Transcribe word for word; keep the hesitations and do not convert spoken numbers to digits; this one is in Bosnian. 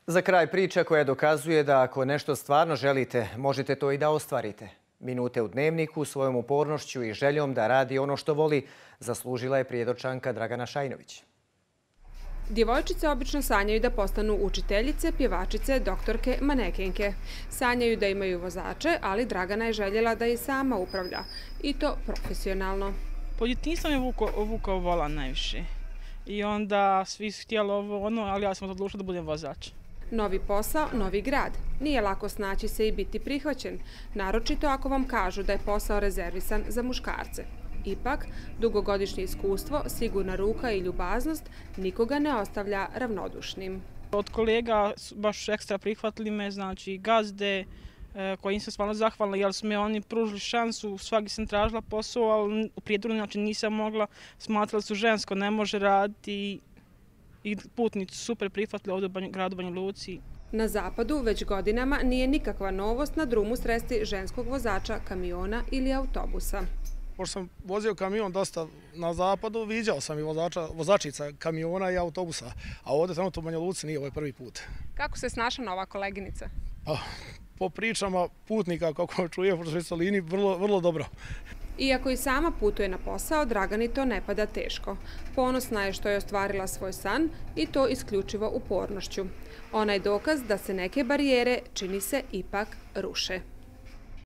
Za kraj priča koja dokazuje da ako nešto stvarno želite, možete to i da ostvarite. Minute u dnevniku svojom upornošću i željom da radi ono što voli zaslužila je Prijedočanka Dragana Šajnović. Djevojčice obično sanjaju da postanu učiteljice, pjevačice, doktorke, manekenke. Sanjaju da imaju vozače, ali Dragana je željela da i sama upravlja. I to profesionalno. Po djetinjstvu je vukao, vukao volan najviše. I onda svi su htjeli ovo ono, ali ja sam odlučila da budem vozač. Novi posao, novi grad. Nije lako snaći se i biti prihvaćen, naročito ako vam kažu da je posao rezervisan za muškarce. Ipak, dugogodišnje iskustvo, sigurna ruka i ljubaznost nikoga ne ostavlja ravnodušnim. Od kolega baš ekstra prihvatili me, znači gazde, kojim sam stvarno zahvalna jer su me oni pružili šansu, svaki sam tražila posao, ali u Prijedoru znači nisam mogla, smatrali su žensko, ne može raditi i putnici su super prihvatili ovdje u gradu Banja Luci. Na zapadu već godinama nije nikakva novost na drumu sresti ženskog vozača kamiona ili autobusa. Pošto sam vozio kamion dosta na zapadu, viđao sam i vozača, vozačica kamiona i autobusa, a ovdje trenutno u Banja Luci nije ovaj prvi put. Kako se snaša nova koleginica? Pa, po pričama putnika, kako čuje po Švicolini, vrlo, vrlo dobro. Iako i sama putuje na posao, Dragani to ne pada teško. Ponosna je što je ostvarila svoj san i to isključivo upornošću. Ona je dokaz da se neke barijere, čini se, ipak ruše.